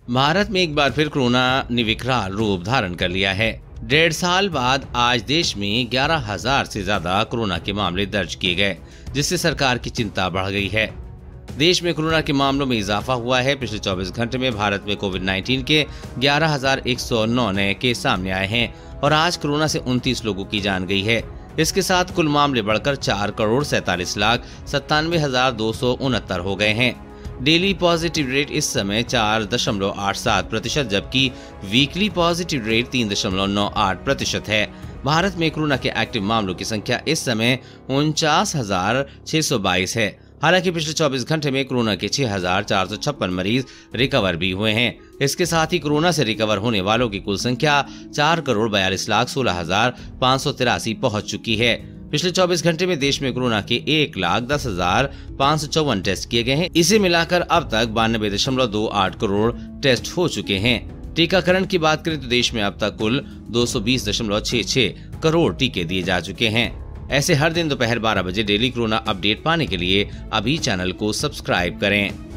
भारत में एक बार फिर कोरोना ने विकराल रूप धारण कर लिया है। 1.5 साल बाद आज देश में 11,000 से ज्यादा कोरोना के मामले दर्ज किए गए, जिससे सरकार की चिंता बढ़ गई है। देश में कोरोना के मामलों में इजाफा हुआ है। पिछले 24 घंटे में भारत में कोविड-19 के 11,109 नए केस सामने आए हैं और आज कोरोना से 29 लोगों की जान गई है। इसके साथ कुल मामले बढ़कर 4,47,97,269 हो गए हैं। डेली पॉजिटिव रेट इस समय 4.87%, जबकि वीकली पॉजिटिव रेट 3.98% है। भारत में कोरोना के एक्टिव मामलों की संख्या इस समय 49,622 है। हालांकि पिछले 24 घंटे में कोरोना के 6,456 मरीज रिकवर भी हुए हैं। इसके साथ ही कोरोना से रिकवर होने वालों की कुल संख्या 4,42,16,583 पहुंच चुकी है। पिछले 24 घंटे में देश में कोरोना के 1,10,554 टेस्ट किए गए हैं। इसे मिलाकर अब तक 92.28 करोड़ टेस्ट हो चुके हैं। टीकाकरण की बात करें तो देश में अब तक कुल 220.66 करोड़ टीके दिए जा चुके हैं। ऐसे हर दिन दोपहर 12 बजे डेली कोरोना अपडेट पाने के लिए अभी चैनल को सब्सक्राइब करें।